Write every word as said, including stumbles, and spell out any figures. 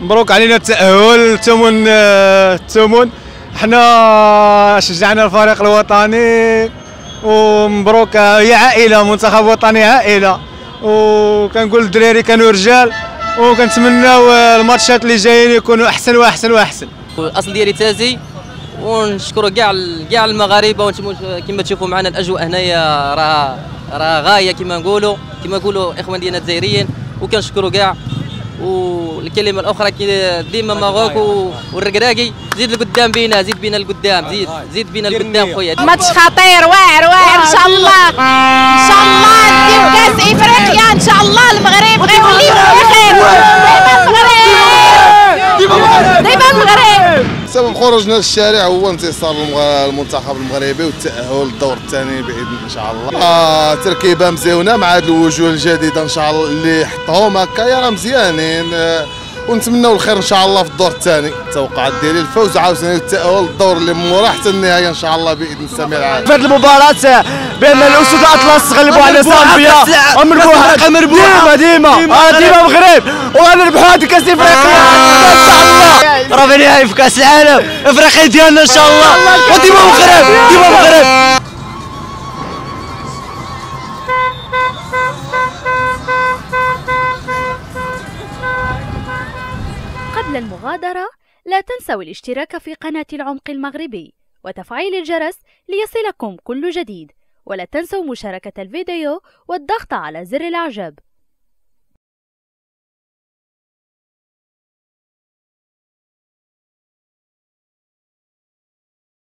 مبروك علينا التأهل. الثمن الثمن حنا شجعنا الفريق الوطني ومبروك. هي عائله، منتخب وطني عائله، وكنقول للدراري كانوا رجال، وكنتمناو الماتشات اللي جايين يكونوا احسن واحسن واحسن. الاصل ديالي تازي، ونشكروا كاع كاع المغاربه، كما تشوفوا معنا الاجواء هنايا راه راه غايه كما نقولوا كما نقولوا اخوان ديالنا الجزائريين، وكنشكروا كاع. والكلمه الاخرى ديما ماروك والركراكي، زيد لقدام بينا، زيد بينا لقدام، زيد زيد بينا لقدام خويا. ماتش خطير واعر واعر ان شاء الله، ان شاء الله نديو كاس افريقيا ان شاء الله. المغرب غيوليو بخير، ديما المغرب ديما المغرب. سبب خروجنا للشارع هو انتصار المنتخب المغربي والتأهل للدور الثاني باذن ان شاء الله. آه تركيبه مزيونه مع هذه الوجوه الجديده ان شاء الله اللي حطهم هكايا، راه مزيانين. آه ونتمنوا الخير ان شاء الله في الدور الثاني. التوقعات ديالي الفوز عاوتاني التأهل للدور اللي موراه حتى النهايه ان شاء الله باذن السميع العليم. في هذه المباراه بين الاسود الاطلس غلبوا على زامبيا ومربوحه ديما ديما ديما المغرب، وغنربحوا هذه كاس افريقيا ان شاء الله. راه في نهائي في كاس العالم افريقيا ديالنا ان شاء الله، وديما المغرب ديما المغرب. قبل المغادرة لا تنسوا الاشتراك في قناة العمق المغربي وتفعيل الجرس ليصلكم كل جديد، ولا تنسوا مشاركة الفيديو والضغط على زر الإعجاب.